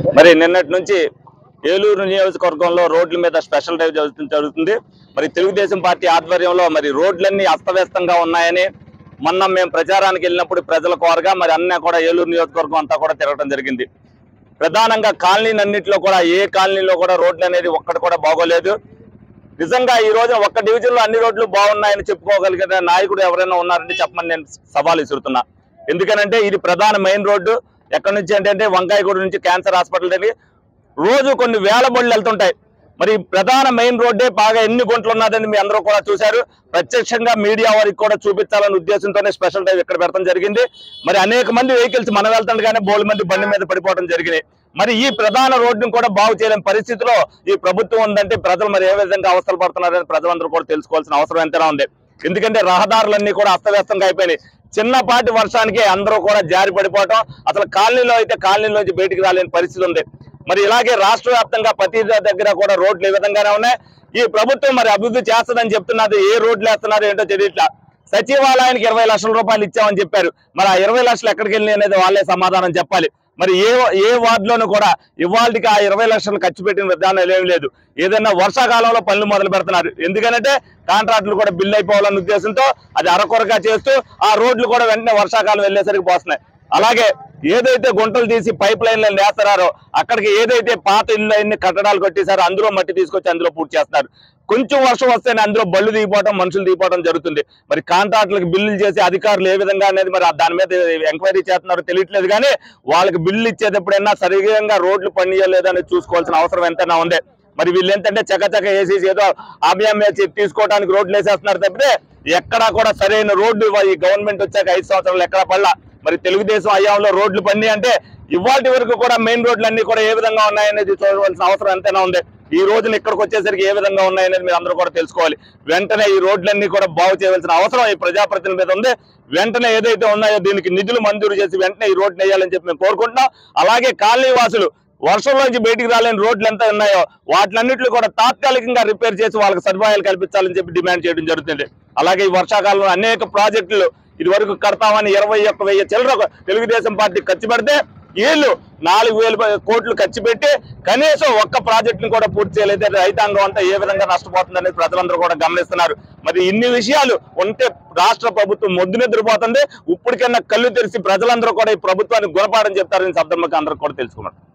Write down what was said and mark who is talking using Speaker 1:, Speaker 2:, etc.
Speaker 1: మరి నిన్నటి నుంచి ఏలూరు నియోజకవర్గంలో రోడ్ల మీద స్పెషల్ డ్రైవ్ జరుగుతుంది. మరి తెలుగుదేశం పార్టీ ఆధ్వర్యంలో మరి రోడ్లన్నీ అస్తవ్యస్తంగా ఉన్నాయని మొన్న మేము ప్రచారానికి వెళ్ళినప్పుడు ప్రజల కోరగా మరి అన్నీ కూడా ఏలూరు నియోజకవర్గం అంతా కూడా తిరగడం జరిగింది. ప్రధానంగా కాలనీలన్నింటిలో కూడా ఏ కాలనీలో కూడా రోడ్లు అనేది ఒక్కటి కూడా బాగోలేదు. నిజంగా ఈ రోజు ఒక్క డివిజన్లో అన్ని రోడ్లు బాగున్నాయని చెప్పుకోగలిగిన నాయకుడు ఎవరైనా ఉన్నారంటే చెప్పమని నేను సవాల్ విసురుతున్నా. ఎందుకనంటే ఇది ప్రధాన మెయిన్ రోడ్డు. ఎక్కడి నుంచి అంటే వంకాయగూడ నుంచి క్యాన్సర్ హాస్పిటల్ దగ్గర రోజు కొన్ని వేల బళ్ళు వెళ్తుంటాయి. మరి ప్రధాన మెయిన్ రోడ్డే బాగా ఎన్ని గుంటలు ఉన్నదని మీ అందరూ కూడా చూశారు. ప్రత్యక్షంగా మీడియా వారికి కూడా చూపించాలనే ఉద్దేశంతోనే స్పెషల్ డ్రైవ్ ఇక్కడ పెడతాం జరిగింది. మరి అనేక మంది వెహికల్స్ మనం వెళ్తుండగానే బోల్ మంది బండి మీద పడిపోవడం జరిగింది. మరి ఈ ప్రధాన రోడ్డును కూడా బాగు చేయలేని పరిస్థితిలో ఈ ప్రభుత్వం ఉందంటే ప్రజలు మరి ఏ విధంగా అవస్థలు పడుతున్నారని ప్రజలందరూ కూడా తెలుసుకోవాల్సిన అవసరం ఎంతైనా ఉంది. ఎందుకంటే రహదారులన్నీ కూడా అస్తవ్యస్తంగా అయిపోయినాయి. చిన్నపాటి వర్షానికి అందరూ కూడా జారి పడిపోవటం, అసలు కాలనీలో అయితే కాలనీలోంచి బయటికి రాలేని పరిస్థితి ఉంది. మరి ఇలాగే రాష్ట్ర వ్యాప్తంగా ప్రతి దగ్గర కూడా రోడ్లు ఈ విధంగానే ఉన్నాయి. ఈ ప్రభుత్వం మరి అభివృద్ధి చేస్తుందని చెప్తున్నది, ఏ రోడ్లు వేస్తున్నారు ఏంటో తెలియట్లా. సచివాలయానికి 20 లక్షల రూపాయలు ఇచ్చామని చెప్పారు. మరి ఆ 20 లక్షలు ఎక్కడికి వెళ్ళి అనేది వాళ్ళే సమాధానం చెప్పాలి. మరి ఏ వార్డులోనూ కూడా ఇవాళకి ఆ 20 లక్షలు ఖర్చు పెట్టిన విధానం ఏమి లేదు. ఏదైనా వర్షాకాలంలో పనులు మొదలు పెడుతున్నారు. ఎందుకంటే కాంట్రాక్టులు కూడా బిల్లు అయిపోవాలన్న ఉద్దేశంతో అది అరకొరగా చేస్తూ ఆ రోడ్లు కూడా వెంటనే వర్షాకాలం వెళ్ళేసరికి పోతున్నాయి. అలాగే ఏదైతే గుంటలు తీసి పైప్ లైన్లను వేస్తున్నారో అక్కడికి ఏదైతే పాత ఇళ్ళని కట్టడాలు కట్టేశారో అందులో మట్టి తీసుకొచ్చి అందులో పూర్తి చేస్తున్నారు. కొంచెం వర్షం వస్తేనే అందులో బళ్ళు దిగిపోవడం, మనుషులు దిగిపోవడం జరుగుతుంది. మరి కాంట్రాక్టులకు బిల్లులు చేసి అధికారులు ఏ విధంగా అనేది మరి దాని మీద ఎంక్వైరీ చేస్తున్నారో తెలియట్లేదు. కానీ వాళ్ళకి బిల్లు ఇచ్చేటప్పుడైనా సరిగ్గా రోడ్లు పనిచేయలేదని చూసుకోవాల్సిన అవసరం ఎంతైనా ఉంది. మరి వీళ్ళు ఏంటంటే చకచక వేసేసి ఏదో ఆభ్యాం తీసుకోవడానికి రోడ్లు వేసేస్తున్నారు తప్పితే ఎక్కడా కూడా సరైన రోడ్డు ఈ గవర్నమెంట్ వచ్చాక 5 సంవత్సరాలు ఎక్కడా పడలా. మరి తెలుగుదేశం హయాంలో రోడ్లు పని అంటే ఇవాటి వరకు కూడా మెయిన్ రోడ్లు అన్ని కూడా ఏ విధంగా ఉన్నాయనేది చూడవలసిన అవసరం ఎంతైనా ఉంది. ఈ రోజున ఇక్కడికి వచ్చేసరికి ఏ విధంగా ఉన్నాయనేది మీరు అందరూ కూడా తెలుసుకోవాలి. వెంటనే ఈ రోడ్లన్నీ కూడా బాగు చేయవలసిన అవసరం ఈ ప్రజాప్రతినిధుల మీద ఉంది. వెంటనే ఏదైతే ఉన్నాయో దీనికి నిధులు మంజూరు చేసి వెంటనే ఈ రోడ్లు వేయాలని చెప్పి మేము కోరుకుంటున్నాం. అలాగే కాలనీ వాసులు వర్షంలోంచి బయటికి రాలేని రోడ్లు ఎంత ఉన్నాయో వాటిలన్నింటిలో కూడా తాత్కాలికంగా రిపేర్ చేసి వాళ్ళకి సదుపాయాలు కల్పించాలని చెప్పి డిమాండ్ చేయడం జరుగుతుంది. అలాగే ఈ వర్షాకాలంలో అనేక ప్రాజెక్టులు ఇది వరకు కడతామని 21,000 చిల్లర తెలుగుదేశం పార్టీ ఖర్చు పెడితే వీళ్ళు 4,000 కోట్లు ఖర్చు పెట్టి కనీసం ఒక్క ప్రాజెక్టును కూడా పూర్తి చేయలేదే రైతాంగం అంతా ఏ విధంగా నష్టపోతుందనేది ప్రజలందరూ కూడా గమనిస్తున్నారు. మరి ఇన్ని విషయాలు ఉంటే రాష్ట్ర ప్రభుత్వం మొద్దు నిద్రపోతుంది. ఇప్పటికైనా కళ్ళు తెరిచి ప్రజలందరూ కూడా ఈ ప్రభుత్వాన్ని గుణపాఠం చెప్తారని సందర్భంగా అందరూ కూడా తెలుసుకున్నారు.